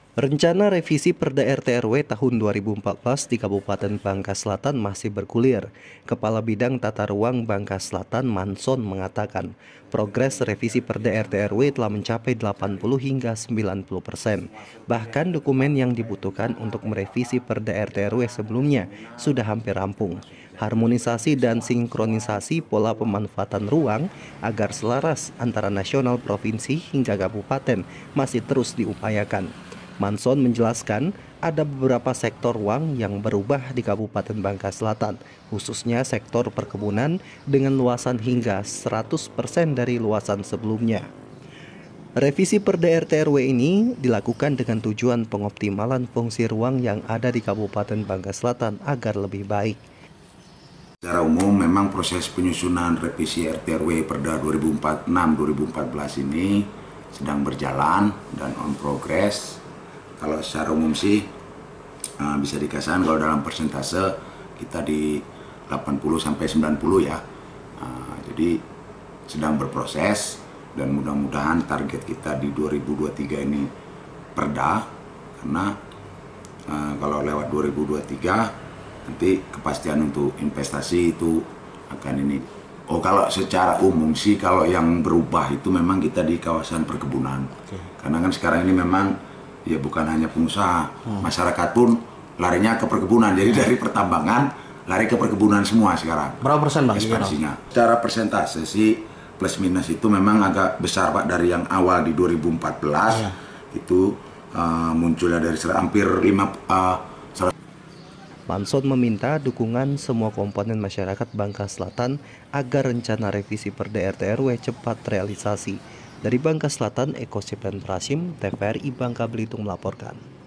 Rencana revisi Perda RT/RW tahun 2014 di Kabupaten Bangka Selatan masih bergulir. Kepala Bidang Tata Ruang Bangka Selatan Manson mengatakan, progres revisi Perda RT/RW telah mencapai 80 hingga 90%. Bahkan dokumen yang dibutuhkan untuk merevisi Perda RT/RW sebelumnya sudah hampir rampung. Harmonisasi dan sinkronisasi pola pemanfaatan ruang agar selaras antara nasional, provinsi hingga kabupaten masih terus diupayakan. Manson menjelaskan ada beberapa sektor ruang yang berubah di Kabupaten Bangka Selatan, khususnya sektor perkebunan dengan luasan hingga 100% dari luasan sebelumnya. Revisi Perda RT/RW ini dilakukan dengan tujuan pengoptimalan fungsi ruang yang ada di Kabupaten Bangka Selatan agar lebih baik. Secara umum memang proses penyusunan revisi RT/RW Perda 2006-2014 ini sedang berjalan dan on progress. Kalau secara umum sih bisa dikatakan kalau dalam persentase kita di 80-90 ya. Jadi sedang berproses dan mudah-mudahan target kita di 2023 ini perda, karena kalau lewat 2023 nanti kepastian untuk investasi itu akan ini. Kalau secara umum sih kalau yang berubah itu memang kita di kawasan perkebunan. Karena kan sekarang ini memang ya bukan hanya pengusaha, masyarakat pun larinya ke perkebunan. Jadi dari pertambangan lari ke perkebunan semua sekarang. Berapa persen Bang ekspansinya? Secara persentase sih plus minus itu memang agak besar Pak, dari yang awal di 2014 itu munculnya dari hampir 5. Manson meminta dukungan semua komponen masyarakat Bangka Selatan agar rencana revisi Perda RT/RW cepat realisasi. Dari Bangka Selatan, Eko Septen Prasim, TVRI Bangka Belitung melaporkan.